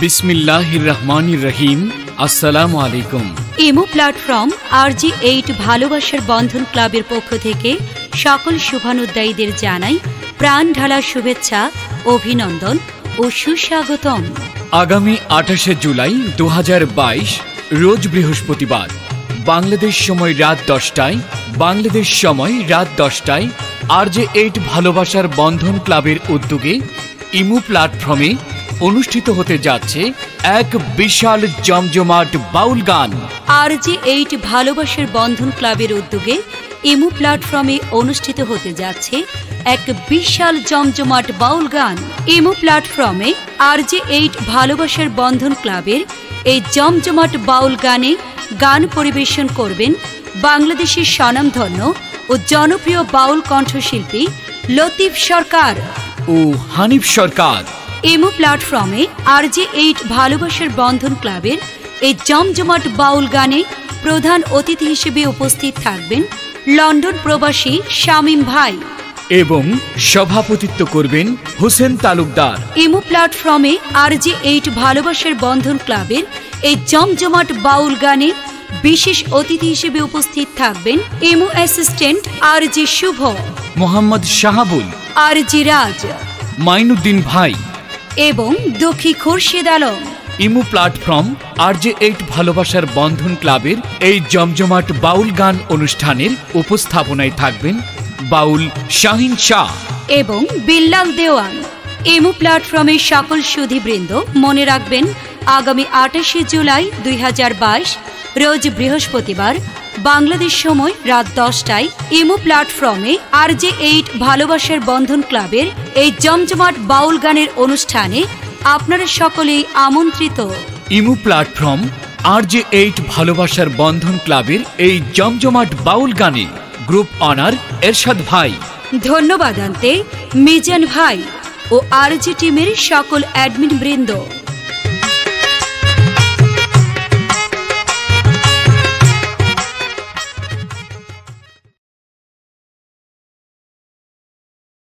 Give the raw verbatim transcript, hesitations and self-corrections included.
बिस्मिल्लाहिर रहमानिर रहीम। আসসালামু আলাইকুম। Imo platform আরজি eight ভালোবাসার বন্ধন ক্লাবের পক্ষ থেকে সকল শুভানুদ্দায়ীদের জানাই প্রাণ ঢালা শুভেচ্ছা, অভিনন্দন ও সুস্বাগতম। আগামী আঠাশে জুলাই দু হাজার বাইশ রোজ বৃহস্পতিবার বাংলাদেশ সময় রাত দশটায় বাংলাদেশ সময় রাত দশটায় আরজে এইট ভালোবাসার বন্ধন ক্লাবের উদ্যোগে ইমো প্ল্যাটফর্মে অনুষ্ঠিত হতে যাচ্ছে এক বিশাল জমজমাট বাউল গান। আরজি এইট ভালোবাসার বন্ধন ক্লাবের উদ্যোগে ইমো প্ল্যাটফর্মে অনুষ্ঠিত হতে যাচ্ছে এক বিশাল জমজমাট বাউল গান। ইমো প্ল্যাটফর্মে আরজি এইট ভালোবাসার বন্ধন ক্লাবের এই জমজমাট বাউল গানে গান পরিবেশন করবেন বাংলাদেশের স্বনামধন্য ও জনপ্রিয় বাউল কণ্ঠশিল্পী লতিফ সরকার ও হানিফ সরকার। ইমো প্ল্যাটফর্মে আরজি এইট ভালোবাসার বন্ধন ক্লাবের এই জমজমাট বাউল গানে প্রধান অতিথি হিসেবে উপস্থিত থাকবেন লন্ডন প্রবাসী শামীম ভাই এবং সভাপতিত্ব করবেন হোসেন তালুকদার। ইমো প্ল্যাটফর্মে আরজি এইট ভালোবাসার বন্ধন ক্লাবের এই জমজমাট বাউল গানে বিশেষ অতিথি হিসেবে উপস্থিত থাকবেন Imo assistant RJ Shubho, Mohammad Shahabul, RJ Raj, Mainuddin ভাই এবং দক্ষী Khurshed Alam. Imo platform RJ eight ভালোবাসার বন্ধন ক্লাবের এই জমজমাট বাউল গান অনুষ্ঠানের উপস্থাপনায় থাকবেন বাউল শাহিন শাহ এবং বিল্লাল দেওয়ান। ইমো প্ল্যাটফর্মের সকল সুধীবৃন্দ মনে রাখবেন আগামী আঠাশে জুলাই দুই হাজার বাইশ রোজ বৃহস্পতিবার বাংলাদেশ সময় রাত দশটায় ইমো প্ল্যাটফর্মে আরজে এইট ভালোবাসার বন্ধন ক্লাবের এই জমজমাট বাউল গানের অনুষ্ঠানে আপনারা সকলেই আমন্ত্রিত। ইমো প্ল্যাটফর্ম আরজে এইট ভালোবাসার বন্ধন ক্লাবের এই জমজমাট বাউল গানে গ্রুপ অনার এরশাদ ভাই, ধন্যবাদ আনতে মিজান ভাই ও আরজি টিমের সকল অ্যাডমিন বৃন্দ।